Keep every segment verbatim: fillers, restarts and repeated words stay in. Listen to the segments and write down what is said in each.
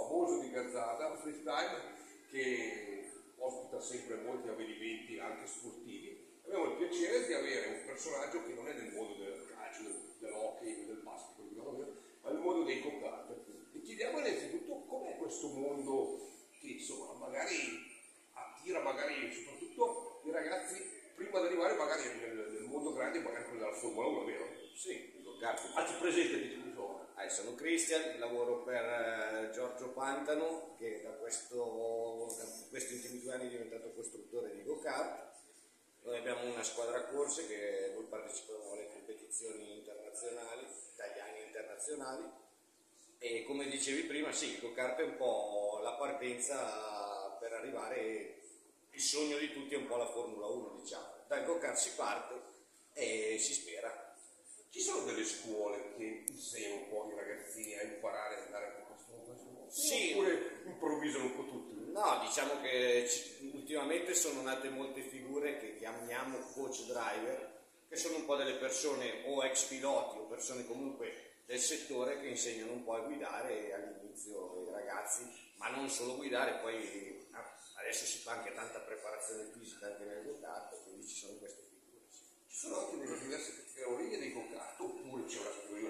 famoso di Gazzada, freestyle, che ospita sempre molti avvenimenti anche sportivi. Abbiamo il piacere di avere un personaggio che non è nel mondo del calcio, del, dell'hockey, del basket, ma nel mondo dei go-kart. E chiediamo innanzitutto com'è questo mondo che insomma magari attira magari soprattutto i ragazzi prima di arrivare magari nel, nel mondo grande, magari quello della Formula uno, vero? Sì, il go-kart. Ah, ti presente di tutto. Eh, sono Cristian, lavoro per eh, Giorgio Pantano, che da, questo, da questi ultimi due anni è diventato costruttore di go-kart. Noi abbiamo una squadra corse che noi partecipiamo alle competizioni internazionali, italiane e internazionali, e come dicevi prima, sì, il go-kart è un po' la partenza per arrivare, il sogno di tutti è un po' la Formula uno, diciamo. Dal go-kart si parte e si spera. Ci sono delle scuole che insegnano un po' i ragazzini a imparare ad andare con questo mondo? Sì. Oppure improvvisano un po' tutti? No, diciamo che ultimamente sono nate molte figure che chiamiamo coach driver, che sono un po' delle persone o ex piloti o persone comunque del settore che insegnano un po' a guidare all'inizio i ragazzi, ma non solo guidare, poi adesso si fa anche tanta preparazione fisica anche nel go-kart, quindi ci sono queste figure. Ci sono anche delle diverse categorie dei go-kart, oppure c'è una categoria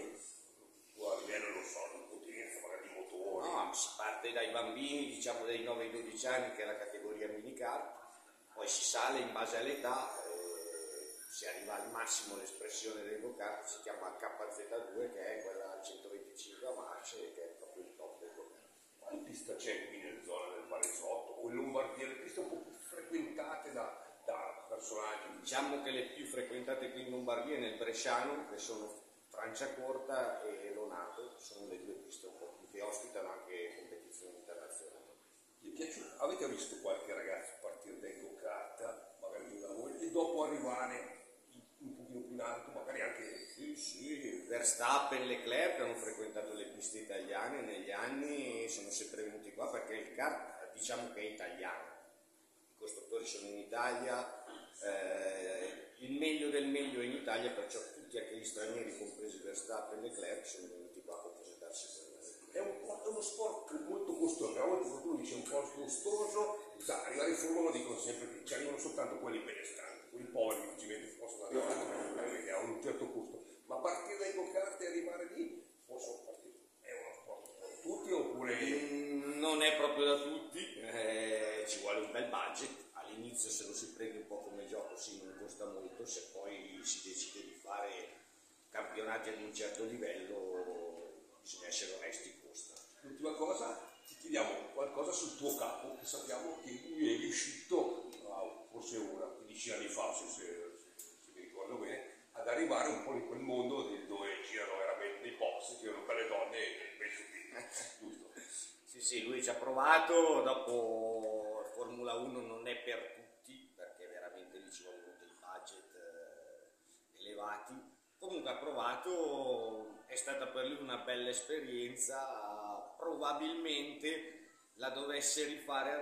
a livello, non so, di potenza, magari di motori? No, si parte dai bambini, diciamo dai nove ai dodici anni, che è la categoria minicar, poi si sale in base all'età, eh, si arriva al massimo l'espressione del go-kart, si chiama K Z due, che è quella a centoventicinque a marce, che è proprio il top del go-kart. Quale pista c'è qui nella zona del Varesotto o in Lombardia, le piste un po' più frequentate da, da personaggi? Diciamo che le più frequentate qui in Lombardia è nel Bresciano, che sono Franciacorta e Lonato, sono le due piste un po' più che ospitano anche competizioni internazionali. Avete visto qualche ragazzo partire dai go-kart, magari da voi, e dopo arrivare un pochino più in alto, magari anche... Sì, sì, Verstappen e Leclerc hanno frequentato le piste italiane negli anni, sono sempre venuti qua perché il kart diciamo che è italiano, i costruttori sono in Italia, eh, il meglio del meglio è in Italia, perciò tutti anche gli stranieri, compresi Verstappen e Leclerc, sono venuti qua a presentarsi per è, un, è uno sport molto costoso, a volte qualcuno dice un po' costoso, sa, arrivare in Formula uno dicono sempre che ci arrivano soltanto quelli benestanti, quelli poveri che ci vedono possono andare, che ha un certo costo, ma partire dai go-kart e arrivare lì, possono partire, è uno sport per tutti oppure... Mm, non è proprio da tutti, eh, ci vuole un bel budget, all'inizio se lo si prende un po' come gioco sì, non costa molto, se poi si decide di fare campionati ad un certo livello bisogna essere onesti, costa. L'ultima cosa, ti chiediamo qualcosa sul tuo capo, che sappiamo che lui è riuscito, wow, forse una, quindici anni fa, se, se, se mi ricordo bene, ad arrivare un po' in quel mondo dove girano veramente dei box, girano per le donne e per i giusto? Sì, sì, lui ci ha provato, dopo Formula uno non è per tutti, perché veramente lì ci vogliono dei budget eh, elevati. Comunque ha provato, è stata per lui una bella esperienza, probabilmente la dovesse rifare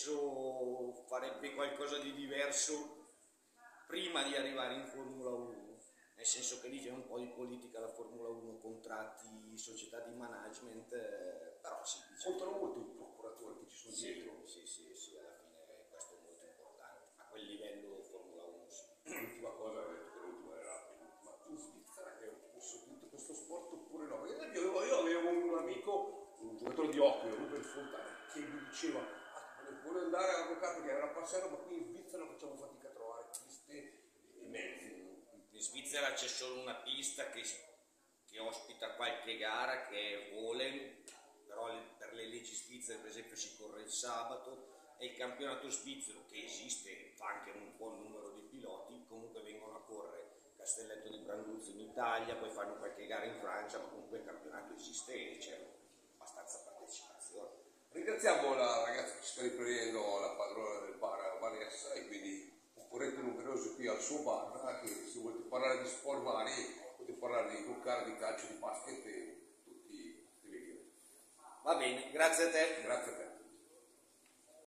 adesso, farebbe qualcosa di diverso prima di arrivare in Formula uno, nel senso che lì c'è un po' di politica la Formula uno, contratti, società di management, eh, però sì. Contano molto i procuratori che ci sono sì, dietro. Sì, sì, sì, alla fine questo è molto importante, a quel livello Formula uno sì. L'ultima cosa, ho detto che l'ultima era ma in Svizzera è un po' tutto questo sport oppure no? Perché io, io avevo un amico, un giocatore di hockey, Ruben Fontana, che mi diceva ah, vuole andare a go-kart perché era una passione, ma qui in Svizzera facciamo fatica a trovare piste e mezzi. In Svizzera c'è solo una pista che, che ospita qualche gara, che è Volen, però le, per le leggi svizzere per esempio si corre il sabato, e il campionato svizzero che esiste, fa anche un buon numero di piloti, comunque vengono a correre Castelletto di Branduzzo in Italia, poi fanno qualche gara in Francia, ma comunque il campionato esiste e c'è abbastanza partecipazione. Ringraziamo la ragazza che sta riprendendo la padrona del bar Vanessa e quindi concorrente numeroso qui al suo bar, che se volete parlare di sport vari potete parlare di go-kart, di calcio, di basket e tutti i. Va bene, grazie a te. Grazie a te.